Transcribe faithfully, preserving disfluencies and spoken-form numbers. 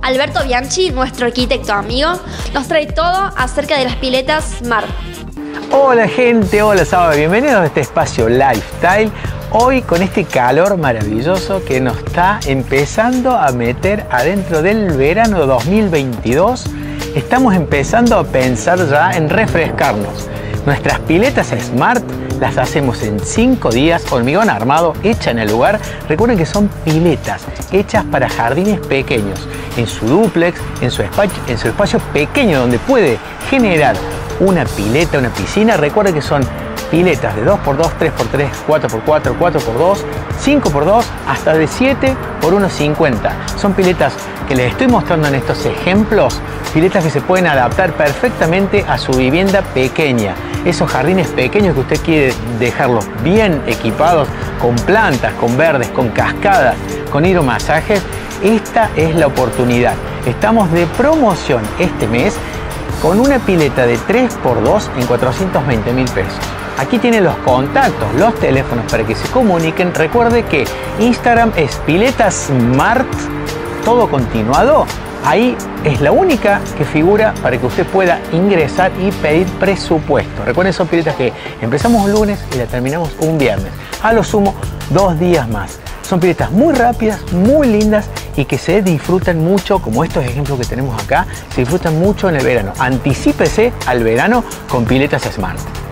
Alberto Bianchi, nuestro arquitecto amigo, nos trae todo acerca de las piletas Smart. Hola gente, hola Saba, bienvenidos a este espacio Lifestyle. Hoy con este calor maravilloso que nos está empezando a meter adentro del verano dos mil veintidós, estamos empezando a pensar ya en refrescarnos. Nuestras piletas Smart las hacemos en cinco días, hormigón armado, hecha en el lugar. Recuerden que son piletas hechas para jardines pequeños, en su dúplex, en su espacio, en su espacio pequeño donde puede generar una pileta, una piscina. Recuerden que son piletas de dos por dos, tres por tres, cuatro por cuatro, cuatro por dos, cinco por dos, hasta de siete por uno cincuenta. Son piletas que les estoy mostrando en estos ejemplos, piletas que se pueden adaptar perfectamente a su vivienda pequeña. Esos jardines pequeños que usted quiere dejarlos bien equipados, con plantas, con verdes, con cascadas, con hidromasajes, esta es la oportunidad. Estamos de promoción este mes con una pileta de tres por dos en cuatrocientos veinte mil pesos. Aquí tienen los contactos, los teléfonos para que se comuniquen. Recuerde que Instagram es piletas Smart, todo continuado. Ahí es la única que figura para que usted pueda ingresar y pedir presupuesto. Recuerden, son piletas que empezamos un lunes y la terminamos un viernes. A lo sumo, dos días más. Son piletas muy rápidas, muy lindas y que se disfrutan mucho, como estos ejemplos que tenemos acá, se disfrutan mucho en el verano. Anticípese al verano con piletas Smart.